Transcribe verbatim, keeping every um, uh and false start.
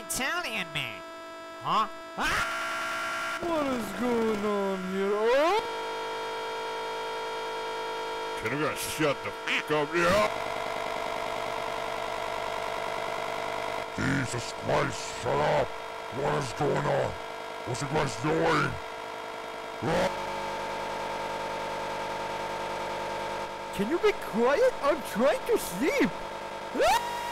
Italian man. Huh? Ah! What is going on here? Oh! Can you guys shut the f*** up here? Jesus Christ, shut up! What is going on? What's you guys doing? Ah! Can you be quiet? I'm trying to sleep! Ah!